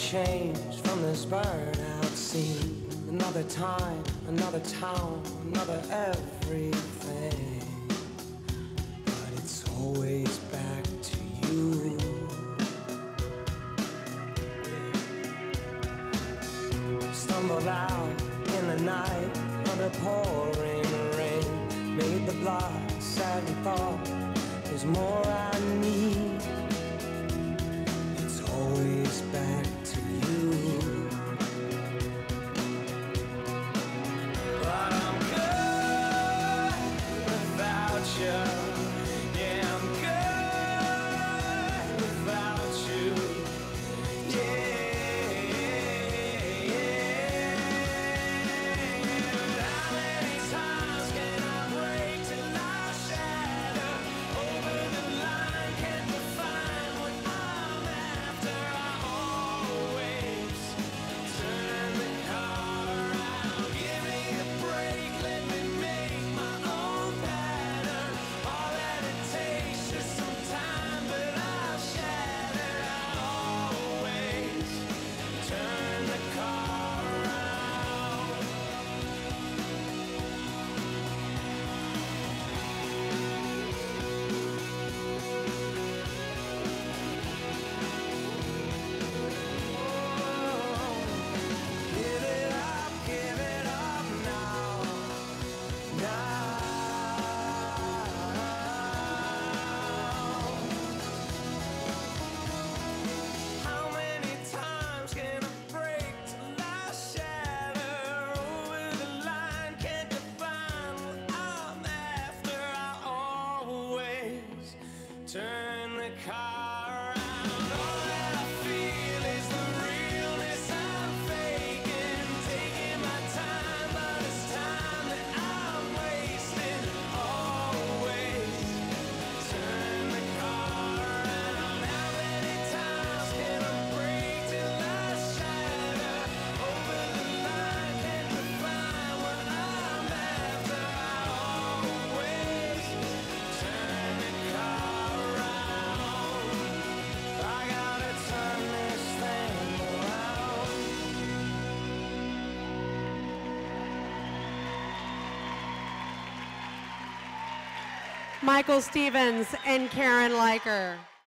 changed from this bird-out scene. Another time, another town, another everything. But it's always back to you. Stumbled out in the night under pouring rain. Made the block, sat and thought, there's more I need. It's always back to you. But I'm good without you. Yeah, I'm good without you. Yeah. How many times can I break till I shatter? Over the line, can't define what I'm after. I always turn the car around. Give me a break, let me make my own pattern. All that it takes is some time, but I'll shatter. I always turn the car around. Give it up now, now. How many times can I break till I shatter? Over the line, can't define what I'm after. I always turn the car around. All that I feel is the realness I'm faking. Taking my time, but it's time that I'm wasting. Always turn the car around. How many times can I break till I shatter? Over the line, can't define what I'm after. I always turn the car around. I gotta turn this thing around. Michael Stevens and Karen Leiker.